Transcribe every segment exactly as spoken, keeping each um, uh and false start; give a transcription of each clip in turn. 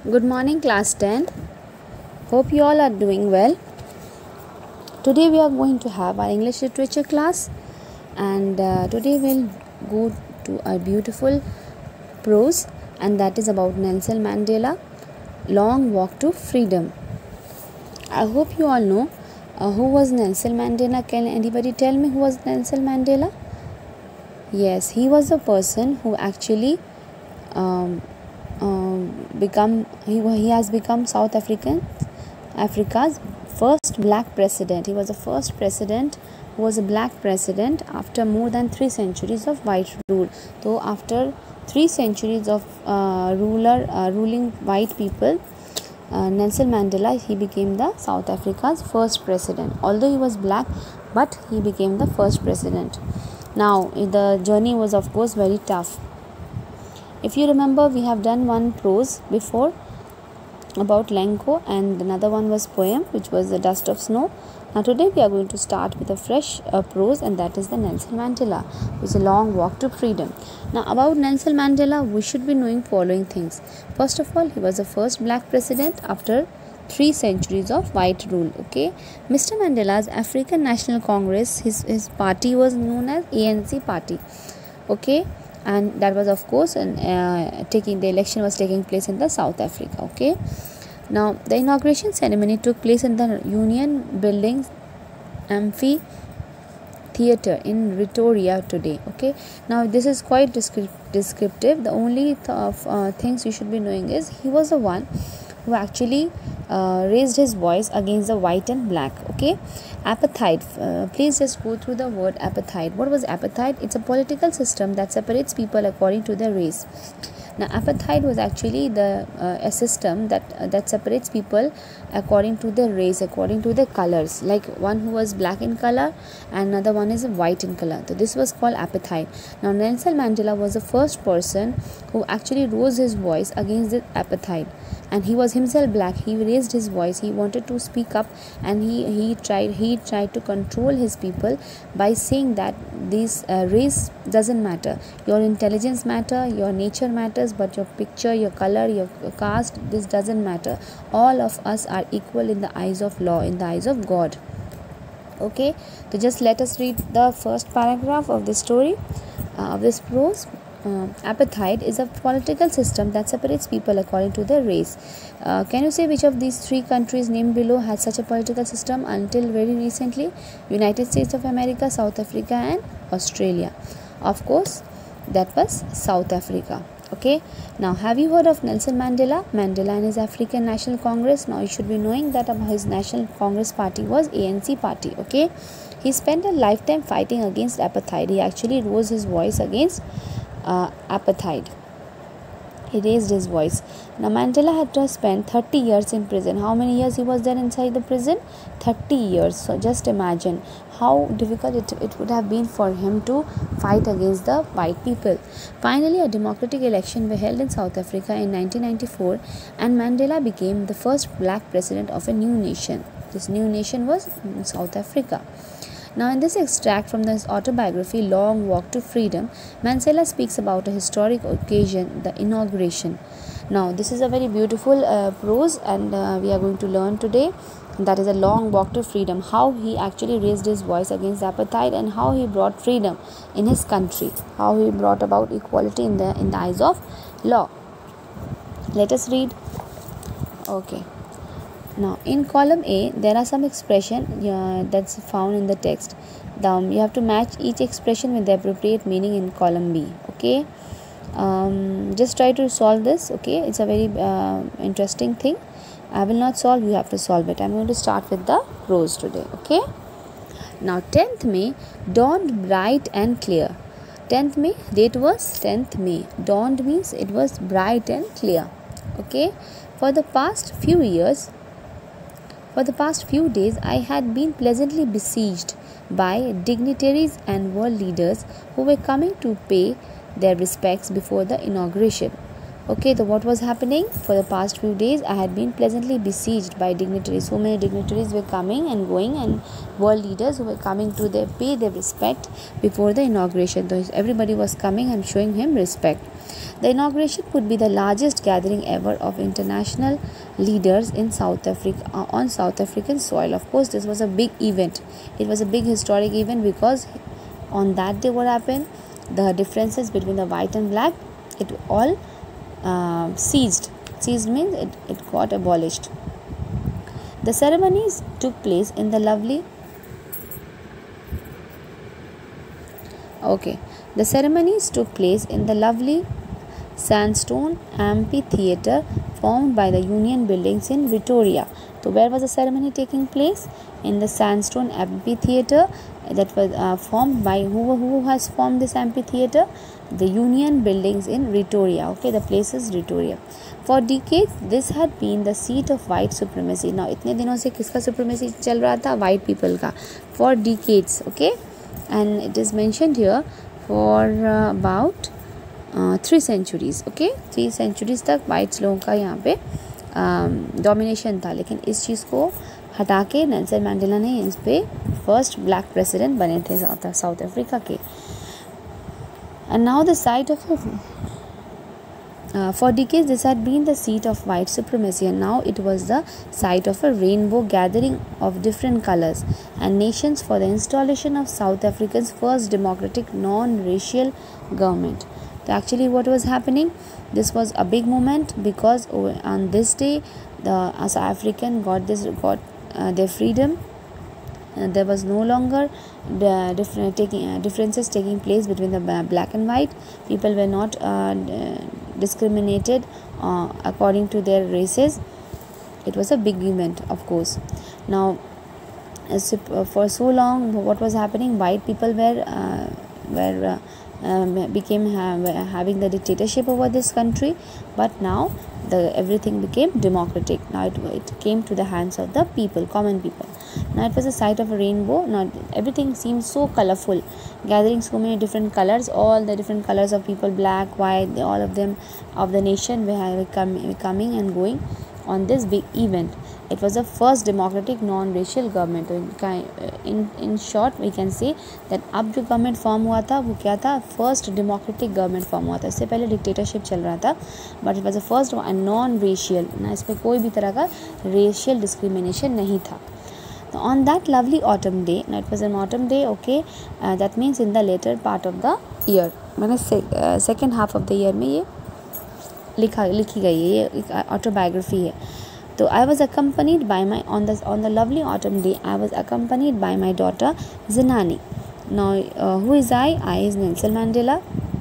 Good morning, class ten. Hope you all are doing well. Today we are going to have our English literature class, and uh, today we'll go to a beautiful prose, and that is about Nelson Mandela, Long Walk to Freedom. I hope you all know uh, who was Nelson Mandela. Can anybody tell me who was Nelson Mandela? Yes, he was the person who actually um, um, become he, he has become South African Africa's first black president. He was the first president who was a black president after more than three centuries of white rule. So after three centuries of uh, ruler uh, ruling white people, uh, Nelson Mandela, he became the South Africa's first president. Although he was black, but he became the first president. Now the journey was of course very tough. If you remember, we have done one prose before about Lenko, and another one was poem, which was The Dust of Snow. Now today we are going to start with a fresh uh, prose, and that is the Nelson Mandela, which is a long walk to freedom. Now about Nelson Mandela, we should be knowing following things. First of all, he was the first black president after three centuries of white rule. Okay, Mister Mandela's African National Congress, his, his party was known as A N C party. Okay, and that was of course and uh, taking the election was taking place in the South Africa. Okay, now the inauguration ceremony took place in the Union Building Amphi Theatre in Pretoria today. Okay, now this is quite descript- descriptive. The only th- of, uh, things you should be knowing is he was the one who actually uh, raised his voice against the white and black. Okay, apartheid. Uh, please just go through the word apartheid. What was apartheid? It's a political system that separates people according to their race. Now, apartheid was actually the uh, a system that uh, that separates people according to their race, according to their colors. Like one who was black in color, and another one is white in color. So this was called apartheid. Now, Nelson Mandela was the first person who actually rose his voice against the apartheid, and he was himself black. He raised his voice. He wanted to speak up, and he he tried he tried to control his people by saying that this uh, race doesn't matter. Your intelligence matter, your nature matters, but your picture, your color, your caste, this doesn't matter. All of us are equal in the eyes of law, in the eyes of God. Okay, so just let us read the first paragraph of this story, uh, of this prose. Uh, apartheid is a political system that separates people according to their race. Uh, can you say which of these three countries named below had such a political system until very recently? United States of America, South Africa, and Australia. Of course, that was South Africa. Okay, now have you heard of Nelson Mandela? Mandela and his African National Congress. Now you should be knowing that his National Congress party was A N C party. Okay, he spent a lifetime fighting against apartheid. He actually rose his voice against Uh, apartheid. He raised his voice. Now Mandela had to spend thirty years in prison. How many years he was there inside the prison? thirty years. So just imagine how difficult it, it would have been for him to fight against the white people. Finally, a democratic election were held in South Africa in nineteen ninety-four, and Mandela became the first black president of a new nation. This new nation was South Africa. Now, in this extract from his autobiography, Long Walk to Freedom, Mandela speaks about a historic occasion, the inauguration. Now, this is a very beautiful uh, prose, and uh, we are going to learn today. That is a long walk to freedom. How he actually raised his voice against apartheid, and how he brought freedom in his country. How he brought about equality in the in the eyes of law. Let us read. Okay. Now in column A there are some expression uh, that's found in the text. The, um, you have to match each expression with the appropriate meaning in column B. Okay, um, just try to solve this. Okay, it's a very uh, interesting thing. I will not solve, you have to solve it. I'm going to start with the prose today. Okay, now tenth May dawned bright and clear. tenth May, date was tenth May. Dawned means it was bright and clear. Okay, for the past few years For the past few days, I had been pleasantly besieged by dignitaries and world leaders who were coming to pay their respects before the inauguration. Okay, so what was happening? For the past few days, I had been pleasantly besieged by dignitaries. So many dignitaries were coming and going, and world leaders who were coming to their, pay their respect before the inauguration. So everybody was coming and showing him respect. The inauguration would be the largest gathering ever of international leaders in South Africa uh, on South African soil. Of course, this was a big event. It was a big historic event because on that day what happened, the differences between the white and black, it all uh, ceased. Ceased means it, it got abolished. The ceremonies took place in the lovely okay the ceremonies took place in the lovely sandstone amphitheatre formed by the Union Buildings in Pretoria. So where was the ceremony taking place? In the sandstone amphitheatre that was uh, formed by who who has formed this amphitheatre? The Union Buildings in Pretoria. Okay, the place is Pretoria. For decades this had been the seat of white supremacy. Now इतने दिनों से किसका supremacy चल रहा था? White people का. For decades. Okay, and it is mentioned here for uh, about three centuries. Okay, three centuries तक whites लोगों का यहाँ पे डोमिनेशन uh, था. लेकिन इस चीज़ को हटा के नेल्सन मैंडेला ने इस पे फर्स्ट ब्लैक प्रेसिडेंट बने थे साउथ साउथ अफ्रीका के. And now the site of Uh, for decades this had been the seat of white supremacy, and now it was the site of a rainbow gathering of different colors and nations for the installation of South Africa's first democratic non-racial government. So actually what was happening, this was a big moment because on this day the South African got this got uh, their freedom. Uh, there was no longer the different taking uh, differences taking place between the black and white. People were not uh, discriminated uh, according to their races. It was a big event, of course. Now, as uh, for so long, what was happening? White people were uh, were uh, um, became ha- having the dictatorship over this country, but now the everything became democratic. Now it, it came to the hands of the people, common people. Now it was a sight of a rainbow. Now everything seemed so colorful, gathering so many different colors, all the different colors of people, black, white, they, all of them of the nation were coming, coming and going on this big event. It was the first democratic non-racial government. In in short we can say that अब जो government form हुआ था वो क्या था? First democratic government form हुआ था. इससे पहले डिक्टेटरशिप चल रहा था, but it was the first non racial ना, इसमें कोई भी तरह का रेशियल डिस्क्रिमिनेशन नहीं था. So on that lovely autumn day, now it was an autumn day, okay, uh, that means in the later part of the year, मैंने second half of the year में ये लिखा लिखी गई है, ये एक ऑटोबायोग्राफी है. So I was accompanied by my on the on the lovely autumn day. I was accompanied by my daughter Zenani. Now uh, who is I? I is Nelson Mandela.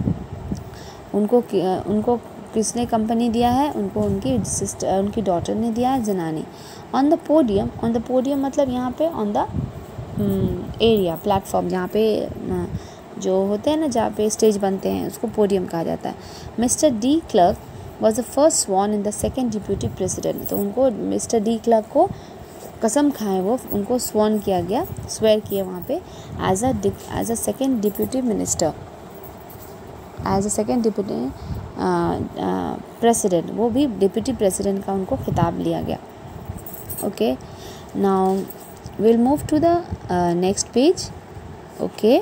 उनको उनको किसने कंपनी दिया है? उनको उनकी sister उनकी daughter ने दिया है, Zenani. On the podium, on the podium मतलब यहाँ पे ऑन द एरिया प्लेटफॉर्म, जहाँ पे जो होते हैं ना, जहाँ पे स्टेज बनते हैं, उसको पोडियम कहा जाता है. Mister De Klerk was the first sworn in the second deputy president. तो उनको मिस्टर डी क्लर्क को कसम खाए, वो उनको स्वॉन किया गया, स्वेयर किया वहाँ पे as a as a second deputy minister, as a second deputy president. वो भी डिप्यूटी प्रेसिडेंट का उनको खिताब लिया गया. Okay, now will move to the next page. Okay,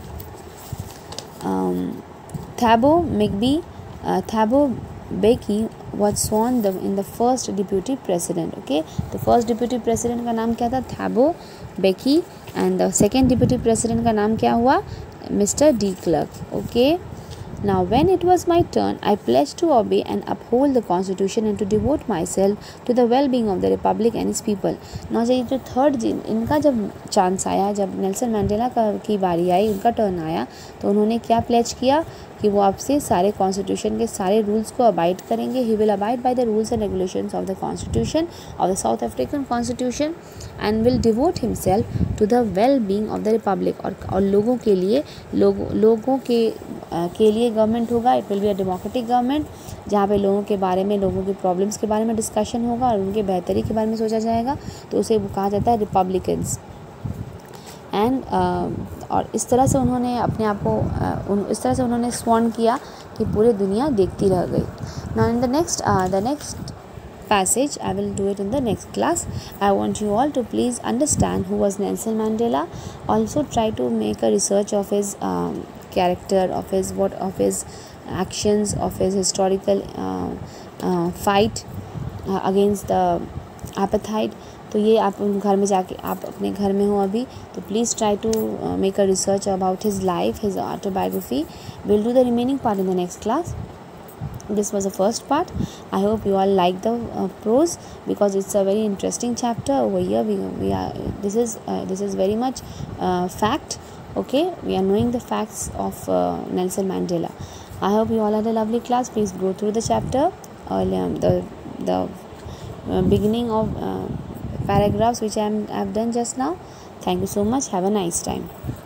Thabo मिग्बी Thabo Mbeki was sworn the, in the first deputy president. Okay, the first deputy president का नाम क्या था? थैबो Mbeki, and the second deputy president का नाम क्या हुआ? Mister De Klerk. Okay, now when it was my turn, I pledged to obey and uphold the constitution and to devote myself to the well-being of the republic and its people. Now ये जो third इनका जब chance आया, जब Nelson mandala का की बारी आई, उनका टर्न आया, तो उन्होंने क्या प्लेज किया कि वो आपसे सारे कॉन्स्टिट्यूशन के सारे रूल्स को अबाइड करेंगे. He will abide by the rules and regulations of the constitution of the South African constitution and will devote himself to the well being of the republic. और और लोगों के लिए लोगों लोगों के आ, के लिए गवर्नमेंट होगा. It will be a democratic government जहाँ पे लोगों के बारे में, लोगों की प्रॉब्लम्स के बारे में डिस्कशन होगा और उनके बेहतरी के बारे में सोचा जाएगा. तो उसे कहा जाता है रिपब्लिकन्स. एंड uh, और इस तरह से उन्होंने अपने आप को uh, उन, इस तरह से उन्होंने स्वॉन किया कि पूरी दुनिया देखती रह गई. Now in the next the next passage, I will do it in the next class. I want you all to please understand who was Nelson Mandela. Also try to make a research of his um, character, of his what of his actions of his historical uh, uh, fight uh, against the apartheid. तो ये आप घर में जाके आप अपने घर में हो अभी, तो please try to make a research about his life, his autobiography. Will do the remaining part in the next class. This was the first part. I hope you all like the uh, prose, because it's a very interesting chapter over here. We, we are this is uh, this is very much uh, fact. Okay, we are knowing the facts of uh, Nelson Mandela. I hope you all had a lovely class. Please go through the chapter, uh, the the uh, beginning of uh, paragraphs which I am I have done just now. Thank you so much. Have a nice time.